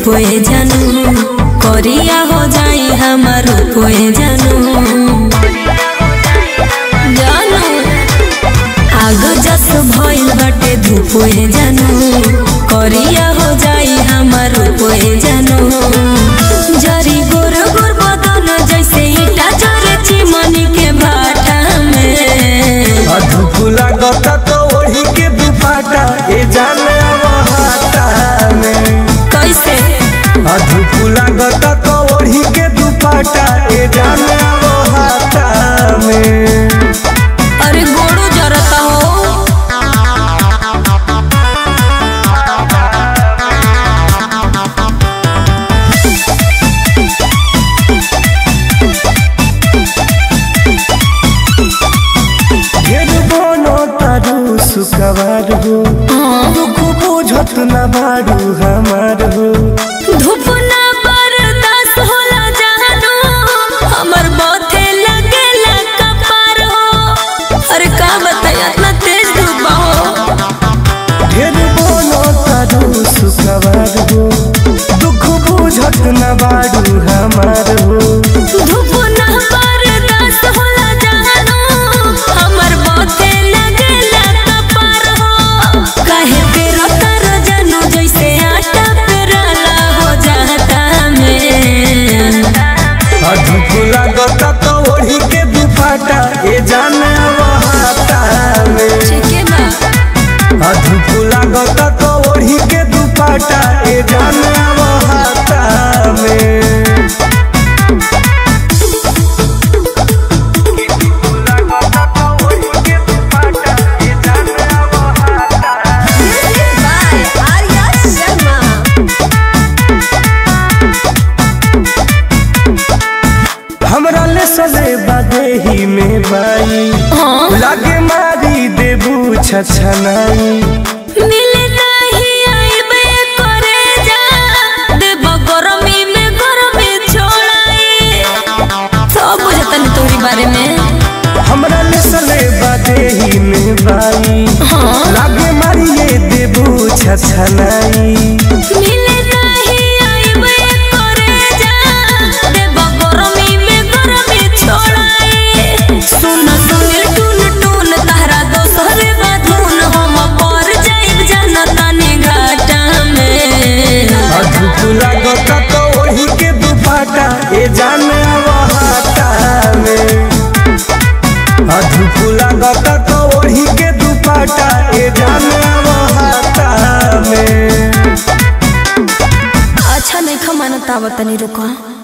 धूपोए जानू करिया हो जाई हमार रूपोए जानू जानू आग जस भइल बाटे धूपोए जानू करिया हो जाई हमार रूपोए जानू जरी गोर गोर बदन जैसे ईटा जरे चिमनी के भाटा में धूप लागता तो वही के दुपट्टा ए जाने हाटा में कैसे धूप लागता तो वही के दुपट्टा ए जाने हाटा में अरे गोड़ो जरता हो सुकवार हो दुख बुझत न बारू हमार हो धूप ना बर्दाश्त होला जानू हमर बहुते लगेला कपार हो अरे का बताया इतना तेज धूप हो ढेर बोलो तारू सुकवार हो दुख बुझत न बारू हमार हो धूप ना बर्दाश्त होला जानू हमर बहुते काहे पेरो तार जानू जैसे आटा पेराला हो जाता में धूप लागता तो वही के दुपट्टा ए जाने हाटा में ठीक है बा धूप लागता तो वही के दुपट्टा ए जाने हाटा में हमरा ले सले बादेही में बाई लागे मारी देबू छछनाई मिले नहीं आइबे करे जा देब गरमी में गरमी छोड़ाई सब बुझतन तोरी बारे में हमरा ले सले बादेही में बाई लागे मारी ये देबू छछनाई मिले नहीं आइबे करे जा देब गरमी में गरमी छोड़ाई सुन सुन टून टून तारा दोसरे बाधुन हम पर जाइब जनता ने घाटा में धूप लागता तो वही के दुपट्टा ए जाने हाटा में धूप लागता तो वही के दुपट्टा ए जाने हाटा में अच्छा नहीं खमाना तावतनी रुका।